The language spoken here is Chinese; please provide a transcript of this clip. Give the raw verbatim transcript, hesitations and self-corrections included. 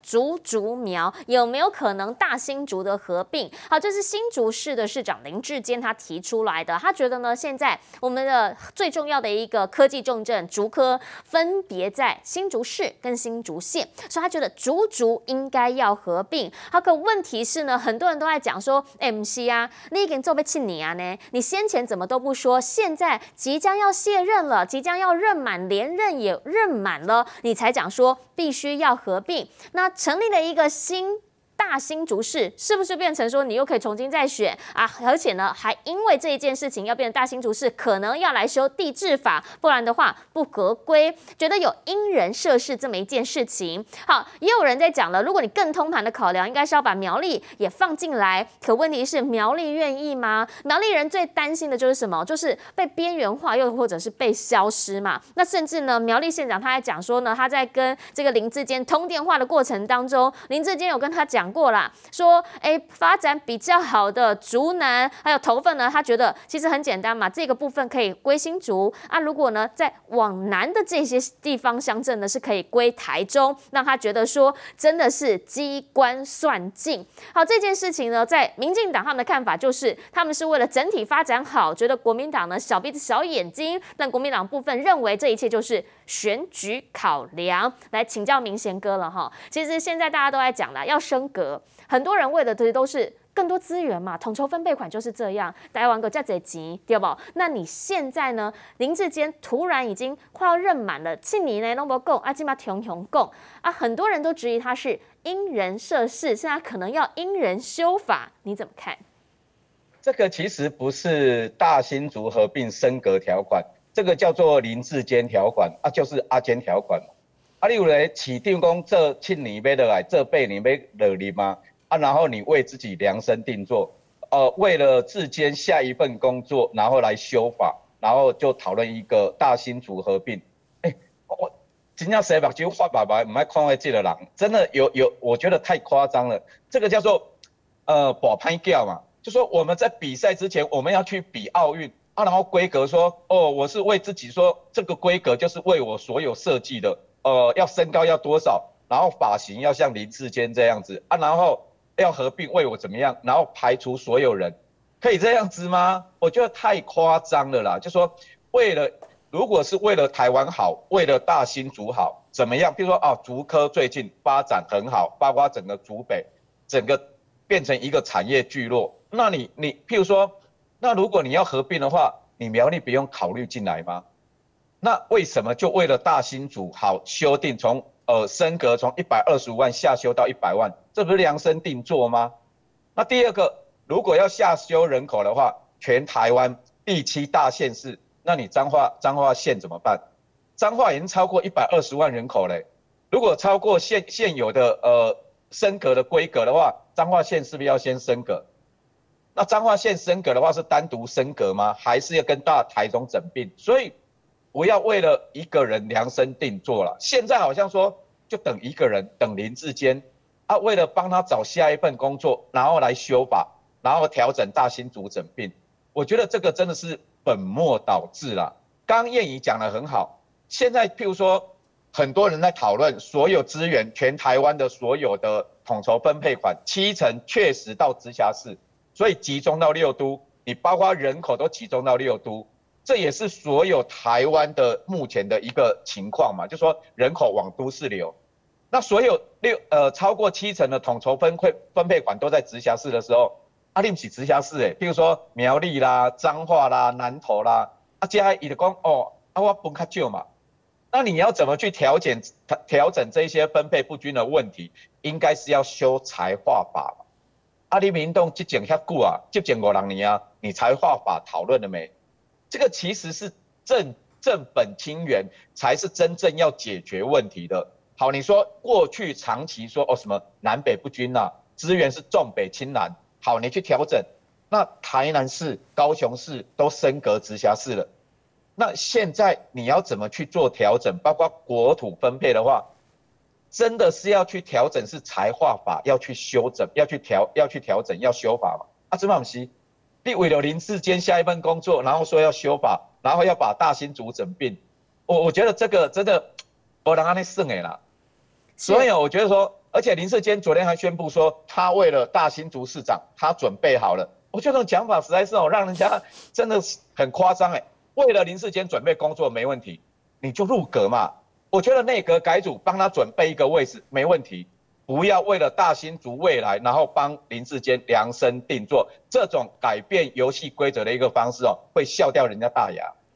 竹竹苗有没有可能大新竹的合并？好，这是新竹市的市长林智坚他提出来的，他觉得呢，现在我们的最重要的一个科技重镇竹科分别在新竹市跟新竹县，所以他觉得竹竹应该要合并。好，可问题是呢，很多人都在讲说，哎，不是啊，你已经做被气你啊呢？你先前怎么都不说，现在即将要卸任了，即将要任满，连任也任满了，你才讲说必须要合并。那成立了一个新大新竹市，是不是变成说你又可以重新再选啊？而且呢，还因为这一件事情要变成大新竹市，可能要来修地制法，不然的话不合规，觉得有因人设事这么一件事情。好，也有人在讲了，如果你更通盘的考量，应该是要把苗栗也放进来。可问题是苗栗愿意吗？苗栗人最担心的就是什么？就是被边缘化，又或者是被消失嘛。那甚至呢，苗栗县长他还讲说呢，他在跟这个林智坚通电话的过程当中，林智坚有跟他讲过啦，说，哎，发展比较好的竹南还有头份呢，他觉得其实很简单嘛，这个部分可以归新竹啊。如果呢，在往南的这些地方乡镇呢，是可以归台中，让他觉得说真的是机关算尽。好，这件事情呢，在民进党他们的看法就是，他们是为了整体发展好，觉得国民党呢小鼻子小眼睛，但国民党部分认为这一切就是选举考量。来请教明贤哥了哈，其实现在大家都在讲啦，要升格。很多人为的都是更多资源嘛，统筹分配款就是这样，台湾个价这钱对不？那你现在呢？林智坚突然已经快要任满了，去年呢都不够，啊，今嘛穷穷够啊，很多人都质疑他是因人设事，现在可能要因人修法，你怎么看？ 这个其实不是大新竹合并升格条款，这个叫做林智坚条款啊，就是阿坚条款嘛。啊，你有咧市长讲这七年要落来，这八年要落入吗？啊，然后你为自己量身定做，呃，为了智坚下一份工作，然后来修法，然后就讨论一个大新竹合并。哎、欸，我真正谁把就画爸爸，唔爱看外这个人，真的有有，我觉得太夸张了。这个叫做呃保拍掉嘛，就说我们在比赛之前，我们要去比奥运啊，然后规格说，哦，我是为自己说这个规格就是为我所有设计的。呃，要身高要多少，然后发型要像林智坚这样子啊，然后要合并为我怎么样，然后排除所有人，可以这样子吗？我觉得太夸张了啦。就说为了，如果是为了台湾好，为了大新竹好，怎么样？比如说啊，竹科最近发展很好，包括整个竹北，整个变成一个产业聚落。那你你，譬如说，那如果你要合并的话，你苗栗不用考虑进来吗？那为什么就为了大新竹好修订从呃升格从一百二十五万下修到一百万，这不是量身定做吗？那第二个，如果要下修人口的话，全台湾第七大县市，那你彰化彰化县怎么办？彰化已经超过一百二十万人口嘞，如果超过现现有的呃升格的规格的话，彰化县是不是要先升格？那彰化县升格的话是单独升格吗？还是要跟大台中整并？所以不要为了一个人量身定做了。现在好像说就等一个人，等林智坚啊，为了帮他找下一份工作，然后来修法，然后调整大新竹整并。我觉得这个真的是本末倒置啦。刚刚燕怡讲得很好，现在譬如说很多人在讨论所有资源，全台湾的所有的统筹分配款，七成确实到直辖市，所以集中到六都，你包括人口都集中到六都。这也是所有台湾的目前的一个情况嘛，就说人口往都市流，那所有六呃超过七成的统筹分配分配款都在直辖市的时候，啊，你不是直辖市诶，譬如说苗栗啦、彰化啦、南投啦，啊，加伊就讲哦，啊我分较少嘛，那你要怎么去调整调整这些分配不均的问题？应该是要修财划法嘛。啊，你民众执政遐久啊，执政五六年啊，你财划法讨论了没？这个其实是正正本清源，才是真正要解决问题的。好，你说过去长期说哦什么南北不均啊，资源是重北轻南，好，你去调整，那台南市、高雄市都升格直辖市了，那现在你要怎么去做调整？包括国土分配的话，真的是要去调整，是财划法要去修整，要去调，要去调整，要修法嘛？啊，这嘛不是？你为了林智坚下一份工作，然后说要修法，然后要把大新竹整并，我我觉得这个真的没人安尼算的啦。所以我觉得说， 而且林世坚昨天还宣布说，他为了大新竹市长，他准备好了。我觉得这种讲法实在是哦，让人家真的是很夸张哎。为了林世坚准备工作没问题，你就入阁嘛。我觉得内阁改组帮他准备一个位置没问题，不要为了大新竹未来，然后帮林智坚量身定做，这种改变游戏规则的一个方式哦，会笑掉人家大牙。